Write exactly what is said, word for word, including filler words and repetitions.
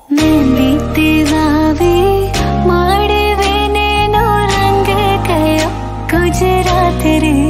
मेहंदी वावी माड़वे ने नो रंग कयो गुजरात रे।